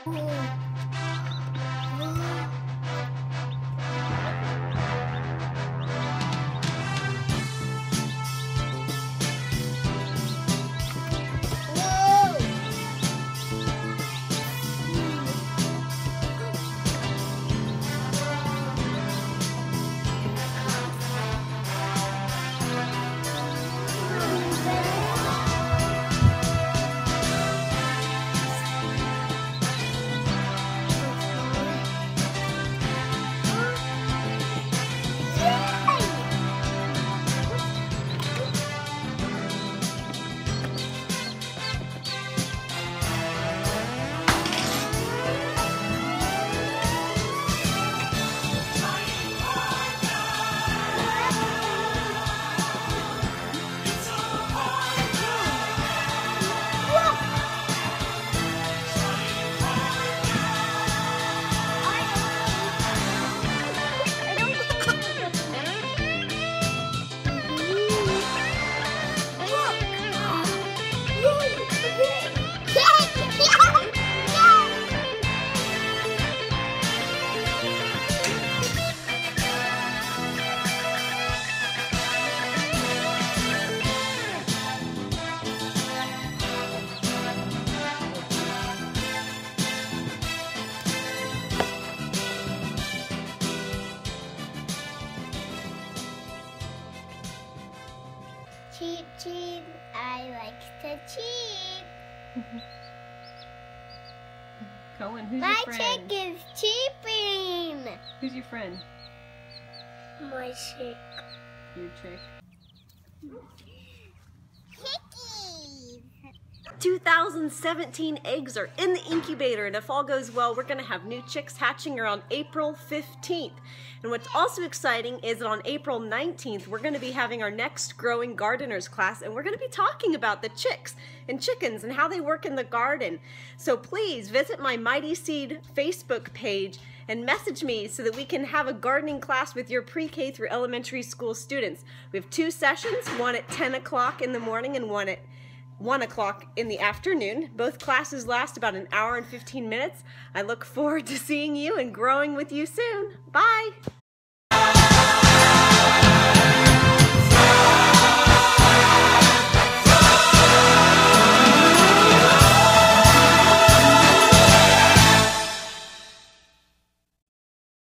Cheep, cheep, I like to cheep. Cohen, who's My your friend? chick is cheeping. Who's your friend? My chick. Your chick. Chickies. 2017 eggs are in the incubator, and if all goes well, we're going to have new chicks hatching around April 15th. And what's also exciting is that on April 19th, we're going to be having our next Growing Gardeners class, and we're going to be talking about the chicks and chickens and how they work in the garden. So please visit my Mighty Seed Facebook page and message me so that we can have a gardening class with your pre-K through elementary school students. We have 2 sessions, one at 10 o'clock in the morning and one at 1 o'clock in the afternoon. Both classes last about an hour and 15 minutes. I look forward to seeing you and growing with you soon. Bye!